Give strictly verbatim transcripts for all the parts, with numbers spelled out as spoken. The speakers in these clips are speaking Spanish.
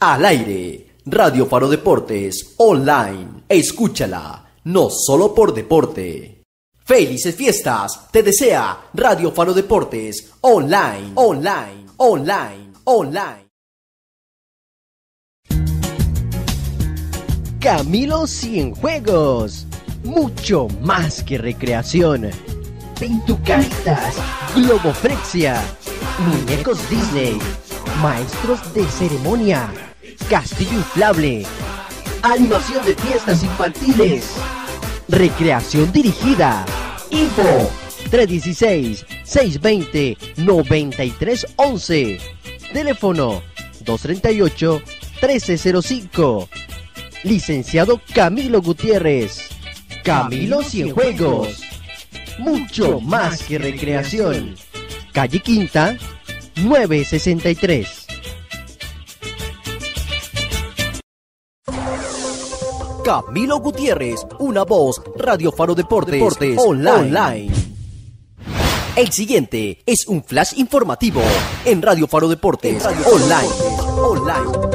Al aire, Radio Faro Deportes Online. Escúchala, no solo por deporte. Felices fiestas, te desea Radio Faro Deportes Online, Online, Online, Online. Camilo Cienfuegos, mucho más que recreación. Pintucaritas, Globoflexia, muñecos Disney, maestros de ceremonia, castillo inflable, animación de fiestas infantiles, recreación dirigida. Info tres uno seis, seis dos cero, nueve tres uno uno. Teléfono dos tres ocho, uno tres cero cinco. Licenciado Camilo Gutiérrez. Camilo Cienfuegos, mucho más que recreación. Calle Quinta, nueve sesenta y tres. Camilo Gutiérrez, una voz, Radio Faro Deportes, Deportes online. online. El siguiente es un flash informativo en Radio Faro Deportes, en Radio online. online.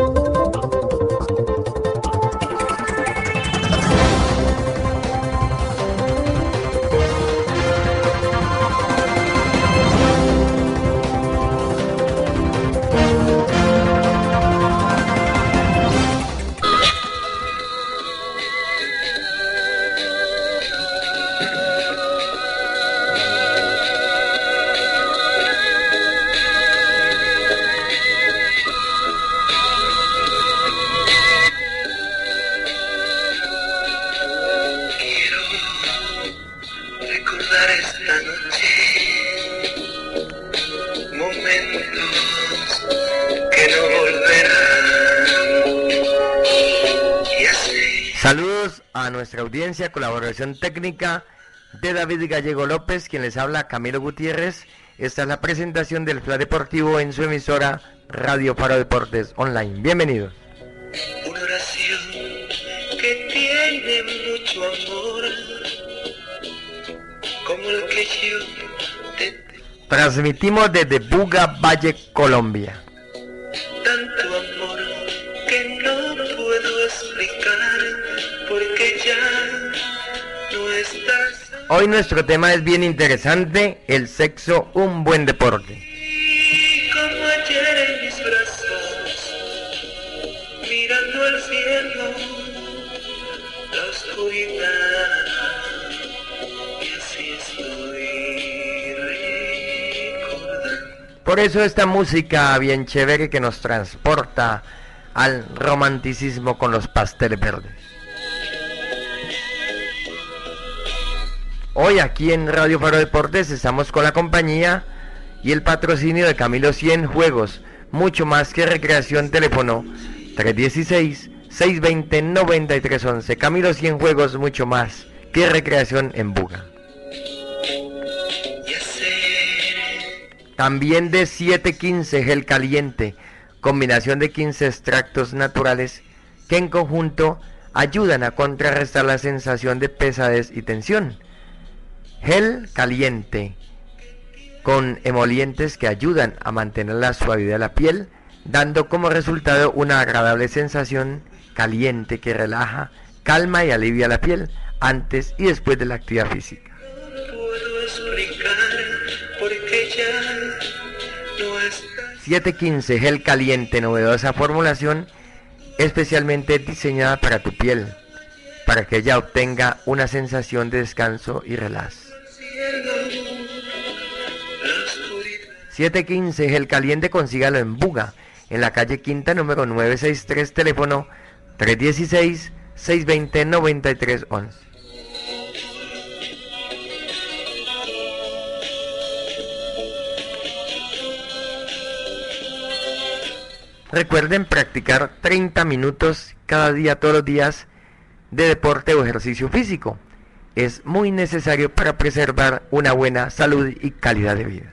Saludos a nuestra audiencia, colaboración técnica de David Gallego López, quien les habla, Camilo Gutiérrez. Esta es la presentación del Flash Deportivo en su emisora Radio Faro Deportes Online. Bienvenidos. Una oración que tiene mucho amor, como el que yo te... Transmitimos desde Buga, Valle, Colombia. Tanto amor que no puedo explicar, porque ya no estás. Hoy nuestro tema es bien interesante, el sexo, un buen deporte. Y como ayer en mis brazos, mirando al cielo, la oscuridad, y así estoy recordando. Por eso esta música bien chévere que nos transporta al romanticismo con los pasteles verdes. Hoy aquí en Radio Faro Deportes estamos con la compañía y el patrocinio de Camilo Cienfuegos, mucho más que recreación. Teléfono tres uno seis, seis dos cero, nueve tres uno uno. Camilo Cienfuegos, mucho más que recreación en Buga. También de siete quince Gel Caliente, combinación de quince extractos naturales que en conjunto ayudan a contrarrestar la sensación de pesadez y tensión. Gel Caliente, con emolientes que ayudan a mantener la suavidad de la piel, dando como resultado una agradable sensación caliente que relaja, calma y alivia la piel antes y después de la actividad física. siete quince Gel Caliente, novedosa formulación especialmente diseñada para tu piel, para que ella obtenga una sensación de descanso y relax. siete quince Gel Caliente, consígalo en Buga, en la calle Quinta, número nueve sesenta y tres, teléfono tres uno seis, seis dos cero, nueve tres uno uno. Recuerden practicar treinta minutos cada día, todos los días, de deporte o ejercicio físico. Es muy necesario para preservar una buena salud y calidad de vida.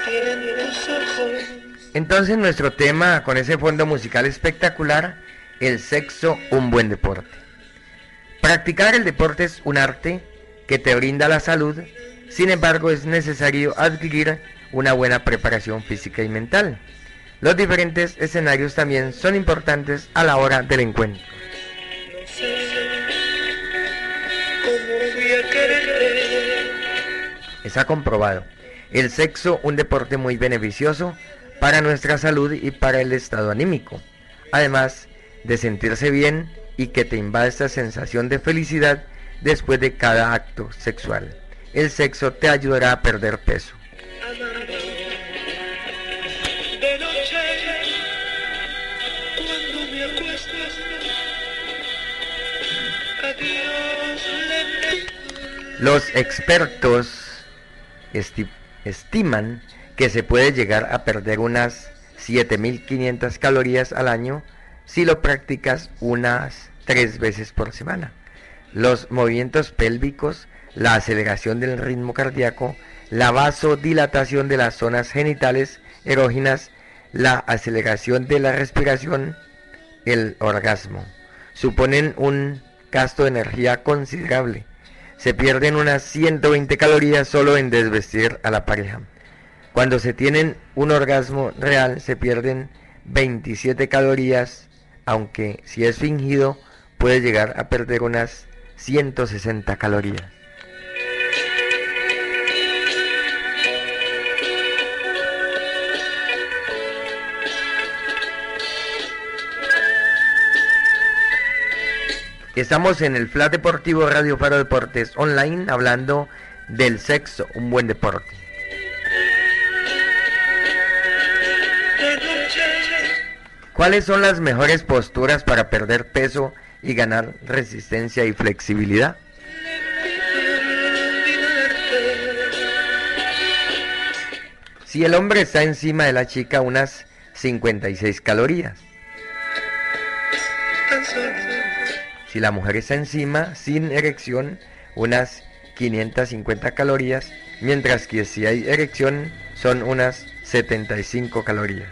tienen tus ojos. Entonces nuestro tema con ese fondo musical espectacular, el sexo, un buen deporte. Practicar el deporte es un arte que te brinda la salud, sin embargo es necesario adquirir una buena preparación física y mental. Los diferentes escenarios también son importantes a la hora del encuentro. No sé cómo voy a quererte. Está comprobado. El sexo, un deporte muy beneficioso para nuestra salud y para el estado anímico. Además de sentirse bien y que te invade esta sensación de felicidad después de cada acto sexual. El sexo te ayudará a perder peso. Amando de noche cuando me acuestas, adiós lento. Los expertos esti- estiman que se puede llegar a perder unas siete mil quinientas calorías al año si lo practicas unas tres veces por semana. Los movimientos pélvicos, la aceleración del ritmo cardíaco, la vasodilatación de las zonas genitales erógenas, la aceleración de la respiración, el orgasmo, suponen un gasto de energía considerable. Se pierden unas ciento veinte calorías solo en desvestir a la pareja. Cuando se tienen un orgasmo real se pierden veintisiete calorías, aunque si es fingido puede llegar a perder unas ciento sesenta calorías. Estamos en el Flash Deportivo Radio Faro Deportes Online hablando del sexo, un buen deporte. ¿Cuáles son las mejores posturas para perder peso y ganar resistencia y flexibilidad? Si el hombre está encima de la chica, unas cincuenta y seis calorías. Si la mujer está encima, sin erección, unas quinientas cincuenta calorías, mientras que si hay erección, son unas setenta y cinco calorías.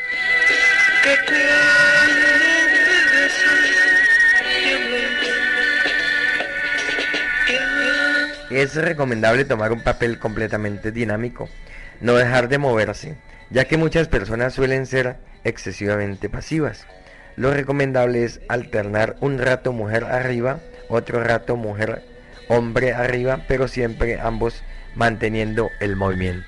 Es recomendable tomar un papel completamente dinámico, no dejar de moverse, ya que muchas personas suelen ser excesivamente pasivas. Lo recomendable es alternar un rato mujer arriba, otro rato mujer hombre arriba, pero siempre ambos manteniendo el movimiento.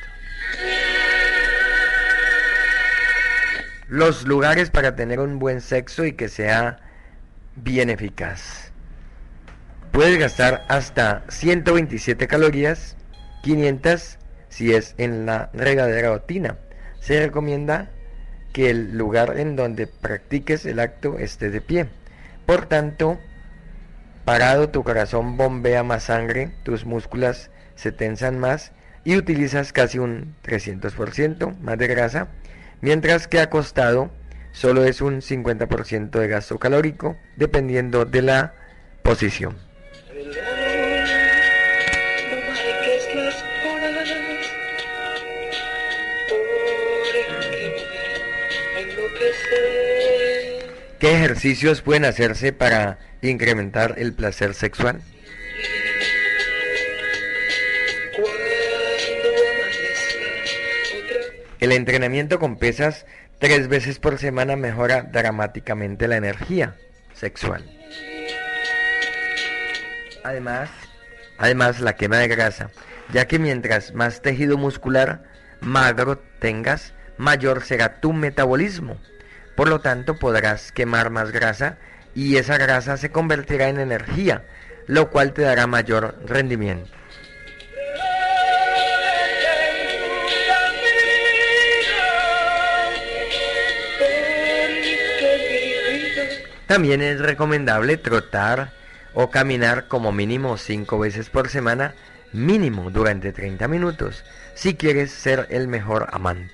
Los lugares para tener un buen sexo y que sea bien eficaz. Puedes gastar hasta ciento veintisiete calorías, quinientas si es en la regadera o tina. Se recomienda que el lugar en donde practiques el acto esté de pie. Por tanto, parado tu corazón bombea más sangre, tus músculos se tensan más y utilizas casi un trescientos por ciento más de grasa, mientras que acostado solo es un cincuenta por ciento de gasto calórico, dependiendo de la posición. ¿Qué ejercicios pueden hacerse para incrementar el placer sexual? El entrenamiento con pesas tres veces por semana mejora dramáticamente la energía sexual. Además, además la quema de grasa, ya que mientras más tejido muscular magro tengas, mayor será tu metabolismo. Por lo tanto, podrás quemar más grasa y esa grasa se convertirá en energía, lo cual te dará mayor rendimiento. También es recomendable trotar o caminar como mínimo cinco veces por semana, mínimo durante treinta minutos, si quieres ser el mejor amante.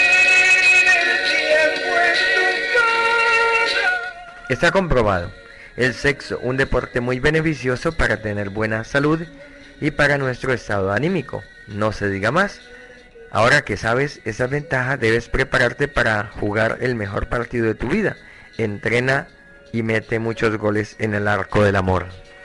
Está comprobado. El sexo, un deporte muy beneficioso para tener buena salud y para nuestro estado anímico. No se diga más. Ahora que sabes esas ventajas, debes prepararte para jugar el mejor partido de tu vida. Entrena y mete muchos goles en el arco del amor.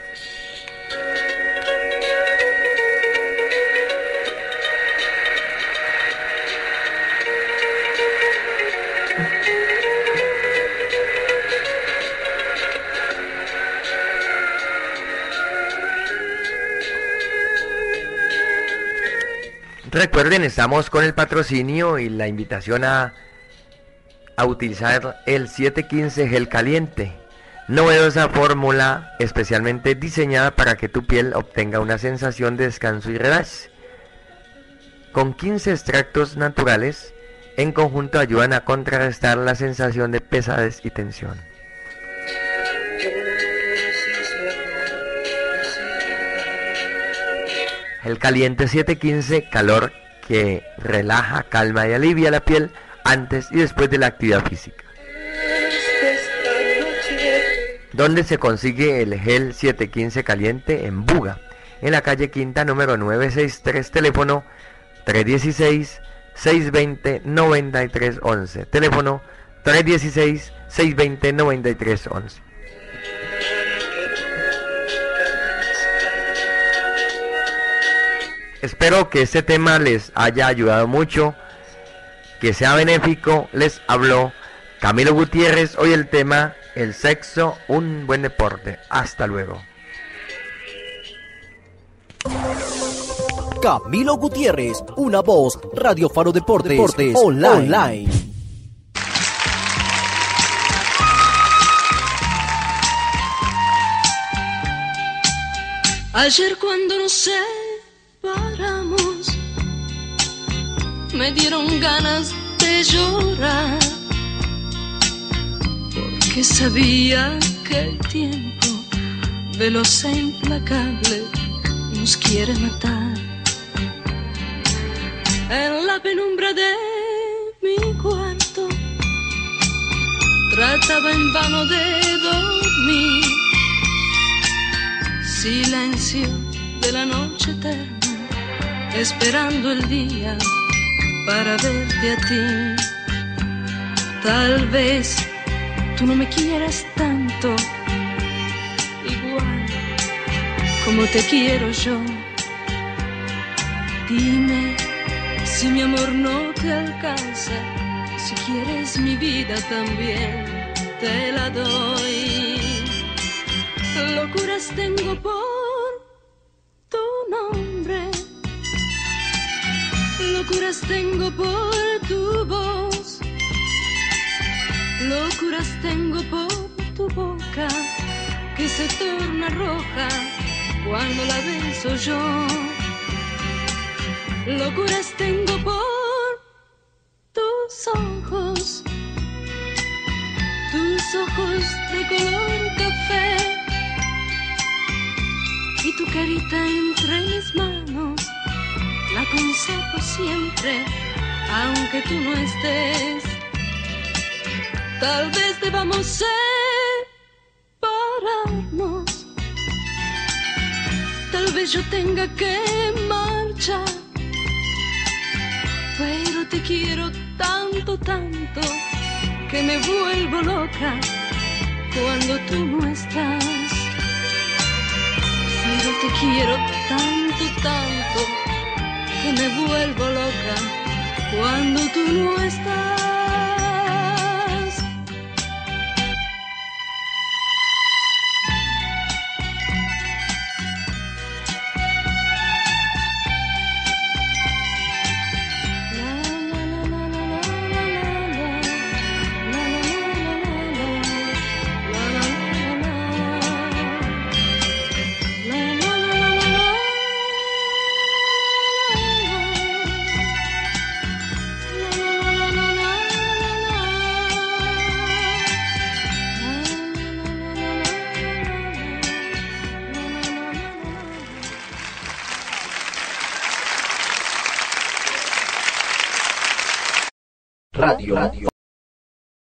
Recuerden, estamos con el patrocinio y la invitación a, a utilizar el siete quince Gel Caliente, novedosa fórmula especialmente diseñada para que tu piel obtenga una sensación de descanso y relax. Con quince extractos naturales, en conjunto ayudan a contrarrestar la sensación de pesadez y tensión. El Caliente siete quince, calor que relaja, calma y alivia la piel antes y después de la actividad física. ¿Dónde se consigue el Gel siete quince Caliente? En Buga, en la calle Quinta, número novecientos sesenta y tres, teléfono tres uno seis, seis dos cero, nueve tres uno uno, teléfono tres uno seis, seis dos cero, nueve tres uno uno. Espero que este tema les haya ayudado mucho, que sea benéfico. Les habló Camilo Gutiérrez. Hoy el tema, el sexo, un buen deporte. Hasta luego. Camilo Gutiérrez, una voz, Radio Faro Deportes, Deportes online. online. Ayer cuando nos separamos, me dieron ganas de llorar, porque sabía que el tiempo, veloz e implacable, nos quiere matar. En la penumbra de mi cuarto, trataba en vano de dormir. Silencio de la noche eterna, esperando el día para verte a ti. Tal vez tú no me quieras tanto, igual como te quiero yo. Dime si mi amor no te alcanza, si quieres mi vida también te la doy. Locuras tengo por tu nombre, locuras tengo por tu voz, locuras tengo por tu boca que se torna roja cuando la beso yo. Locuras tengo por tus ojos, tus ojos de color café, y tu carita entre mis manos, la conservo siempre, aunque tú no estés. Tal vez debamos separarnos, tal vez yo tenga que marchar, pero te quiero tanto, tanto, que me vuelvo loca cuando tú no estás. Pero te quiero tanto, tanto, que me vuelvo loca cuando tú no estás. Radio, Radio